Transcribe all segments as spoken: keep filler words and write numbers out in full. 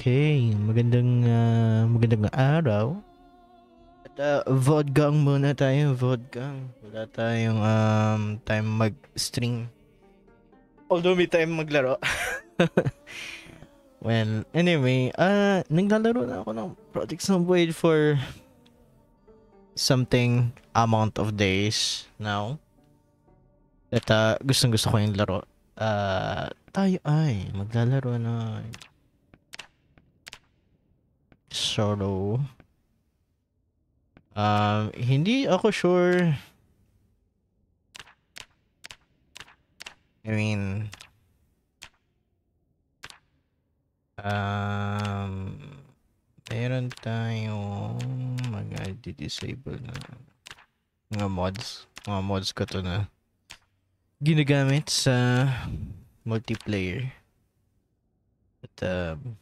Okay, magandang ah, magandang araw. At ah, vodgang muna tayo, vodgang. Wala tayong um, time mag-stream. Although may time maglaro. Well, anyway, ah naglalaro na ako ng Project Zomboid for something amount of days now. At ah, gustong gusto ko yung laro. Ah, tayo ay maglalaro na solo. Um, hindi ako sure. I mean, um, meron tayong mga disable na mga mods. Mga mods ko to na ginagamit sa multiplayer. At, um,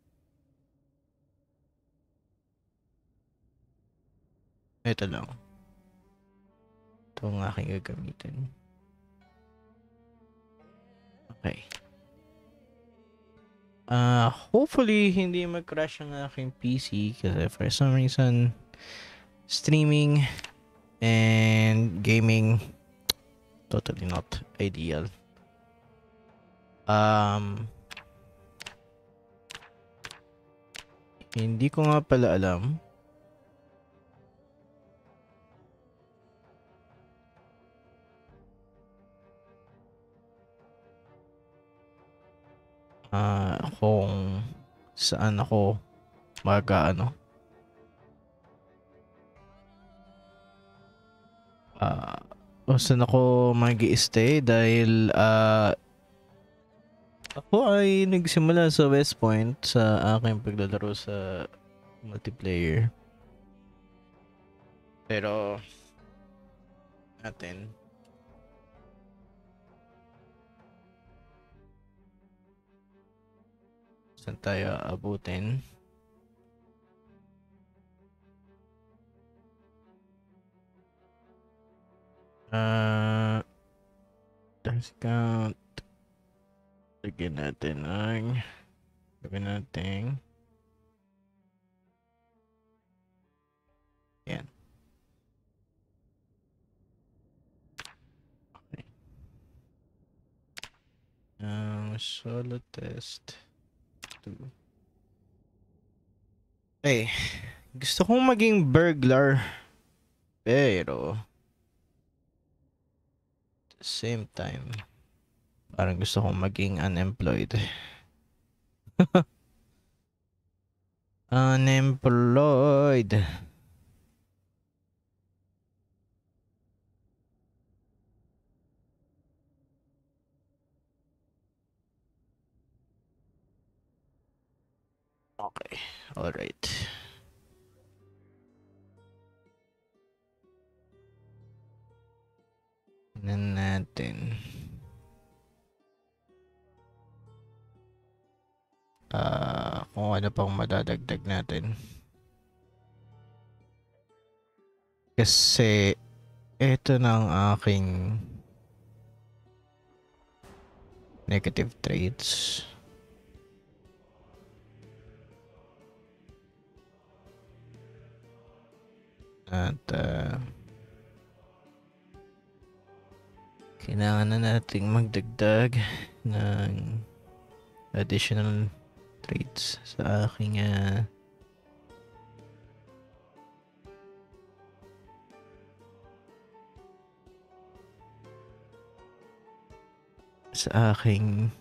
ito lang. Ito ang aking gagamitin. Okay. Uh, hopefully, hindi mag-crash ang aking P C kasi for some reason, streaming and gaming, totally not ideal. Um, hindi ko nga pala alam. Ah, uh, kung saan ako mag ano ah uh, saan ako mag-i-stay dahil ah uh, ako ay nagsimula sa West Point sa aking paglalaro sa multiplayer. Pero natin saan tayo abutin. Uh, task count. Lagyan natin ang gawin natin. Yan. Okay. Um, solo test two. Eh, gusto kong maging burglar. Pero at the same time, parang gusto kong maging unemployed. Unemployed. Okay, alright. Tignan natin. Uh, kung ano pang madadagdag natin. Kasi ito na ang aking negative traits. At uh, kailangan na nating magdagdag ng additional traits sa aking uh, sa aking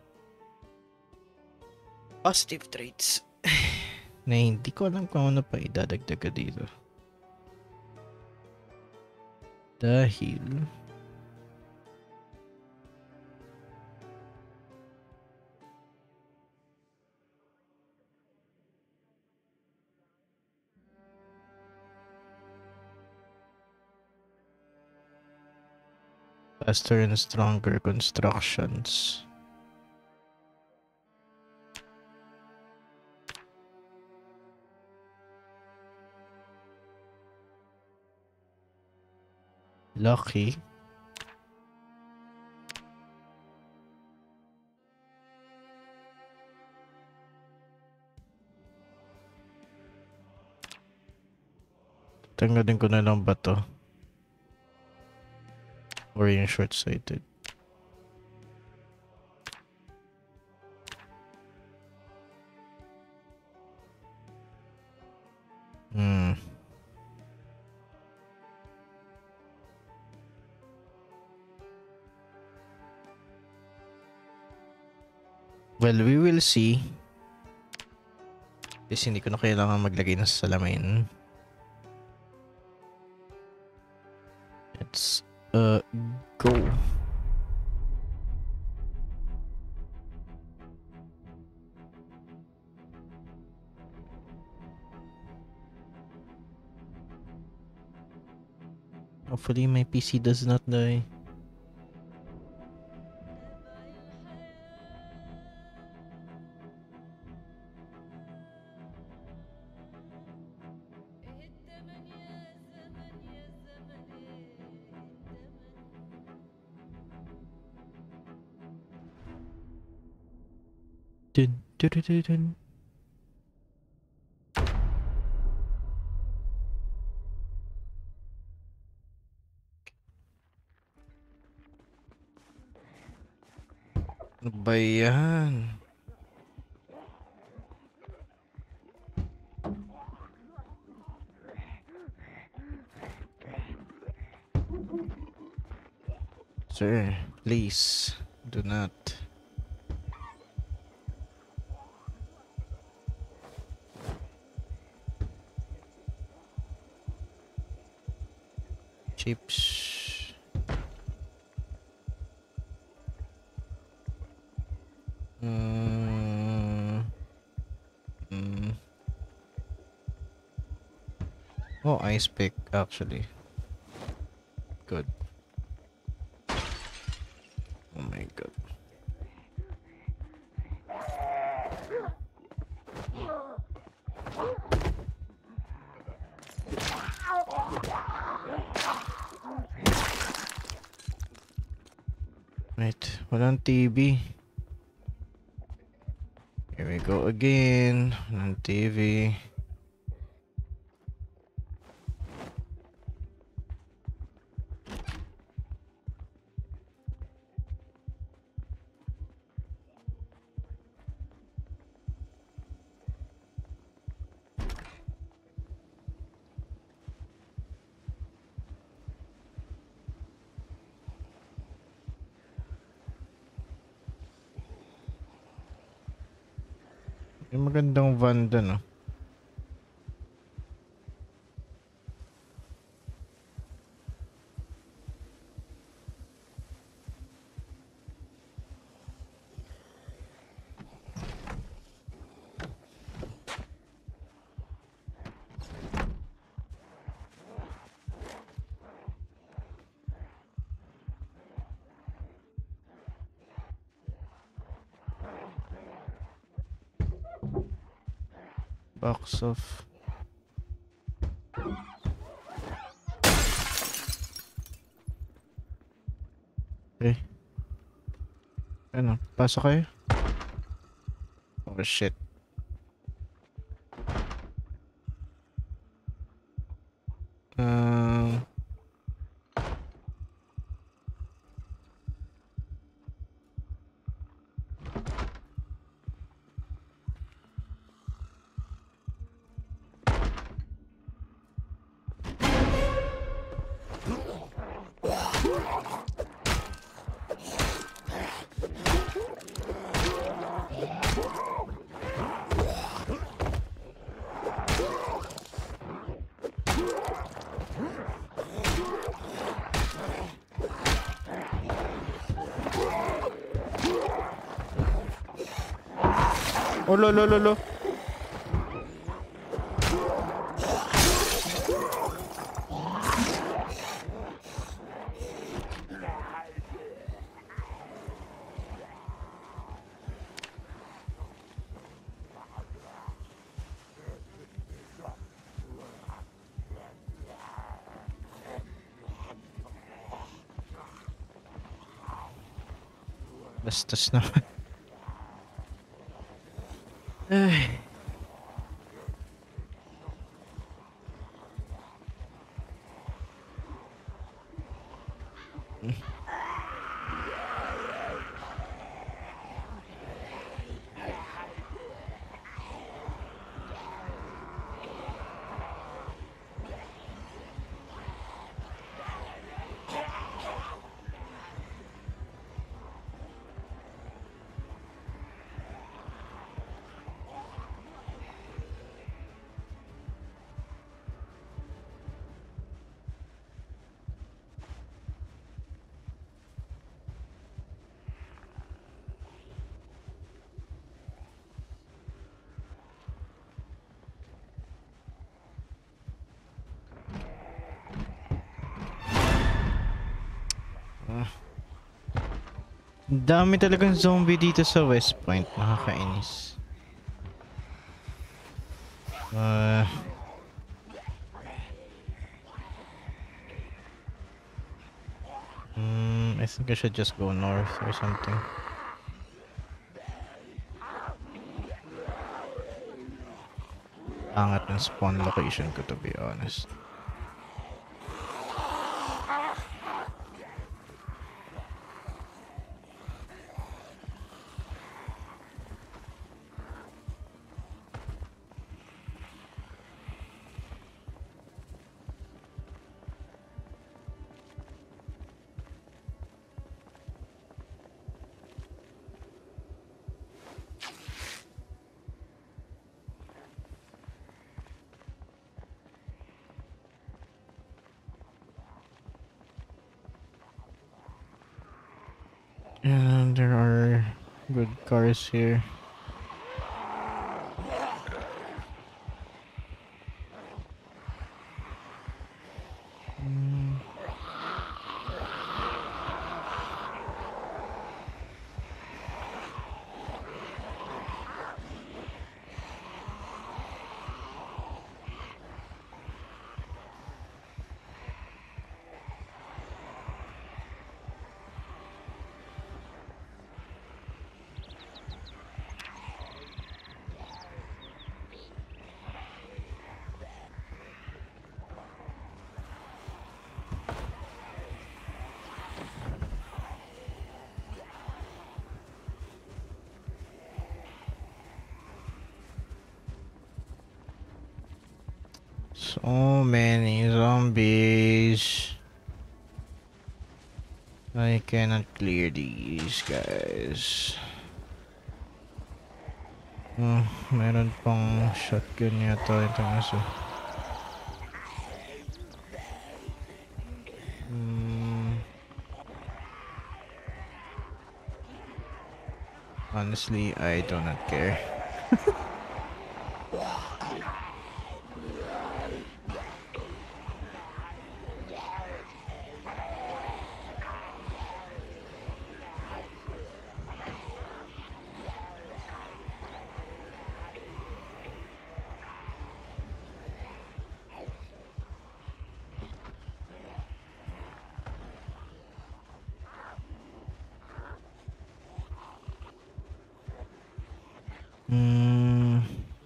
positive traits na hindi ko alam kung ano pa idadagdag ka dito. Dahil faster and stronger constructions. Lucky. Tatanggalin ko na lang ba to? Or yung short-sighted? Hmm. Well, we will see. Kasi hindi ko na kailangan maglagay ng salamin. Let's uh, go. Hopefully my P C does not die. Dun, dun, dun, dun, dun. Ano ba yan? Sir, please do not. Chips. Mm. Mm. Oh, ice pick actually. Good. Oh my god. Right, walang T V. Here we go again. Walang T V. Yung magandang van dun, no? Box of... Okay. Ano? Pasok kayo? Oh shit. Um... Oh, lo, lo, lo, lo. Bastos naman. Ay. Dami talagang zombie dito sa West Point. Nakakainis. Uh, mm, I think I should just go north or something. Angat yung spawn location ko, to be honest. And there are good cars here. Mm. So many zombies. I cannot clear these guys. Oh, meron pang shotgun yata itong aso. Hmm. Honestly, I do not care. Hmm.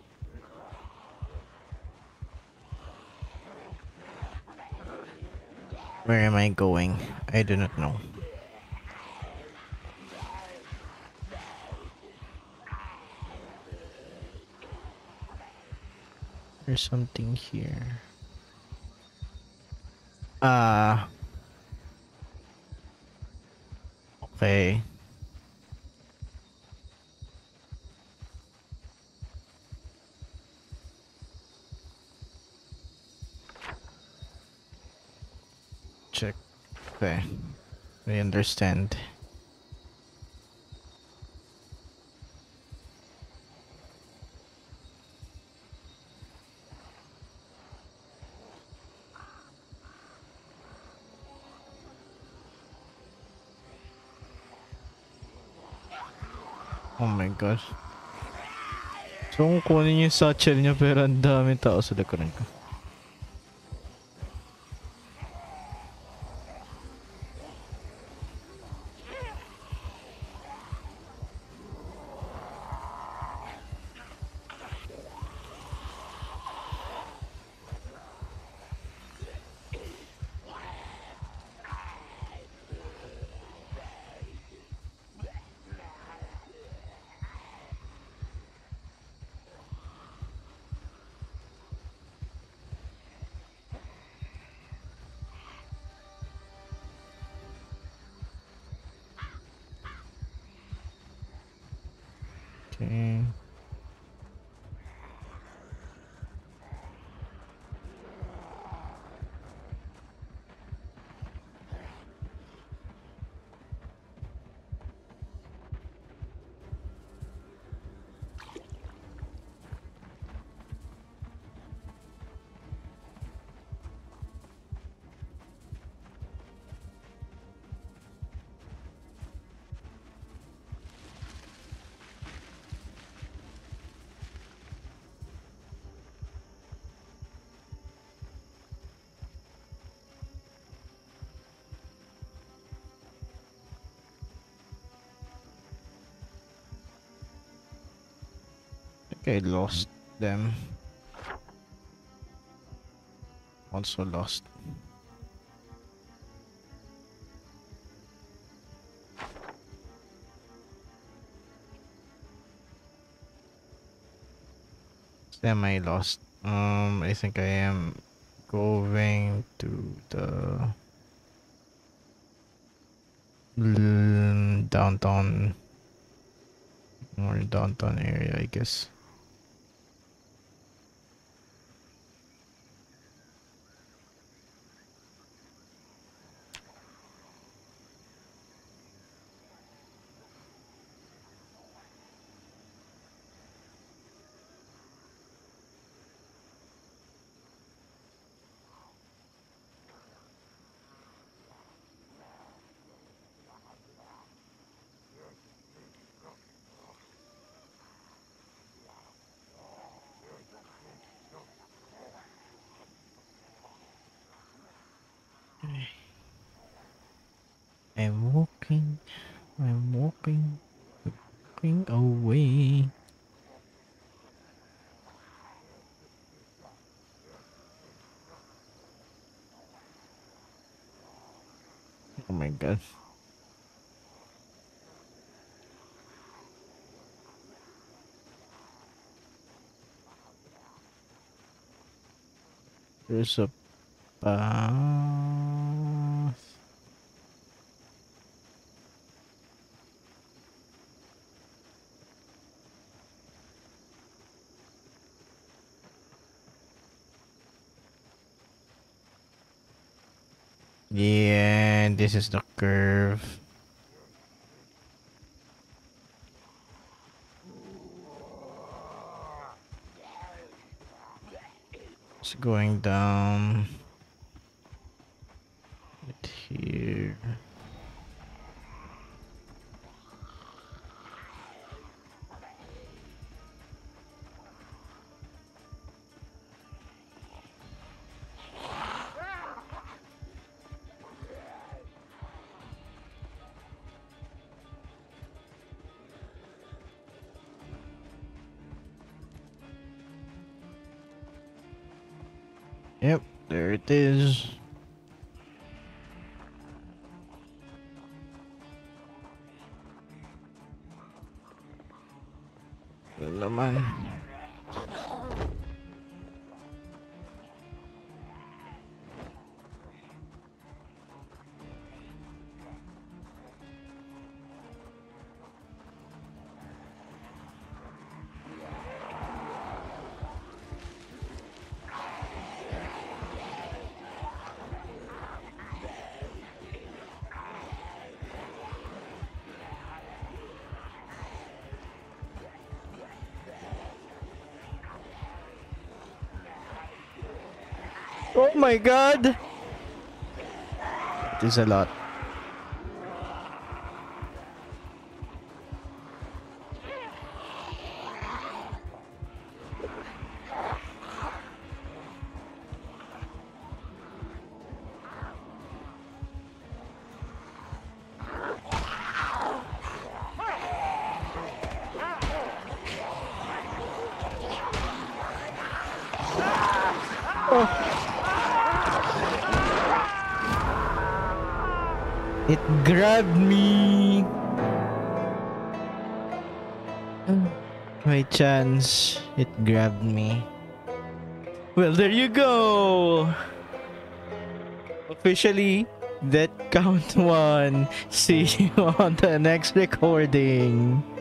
Where am I going? I do not know. There's something here. Ah. Okay. Check. Okay. I understand. Oh my god. So kung kunin yung satchel niya pero ang dami tao sa likuran ko. Okay. I lost them. Also lost. Semi lost. Um, I think I am going to the downtown or downtown area, I guess. I'm walking, I'm walking, walking away. Oh my god. There's a path. Yeah, this is the curve. It's going down right here. Yep, there it is. Ano naman? Oh my god! It is a lot. It grabbed me. By chance, it grabbed me. Well, there you go. Officially, that count one. See you on the next recording.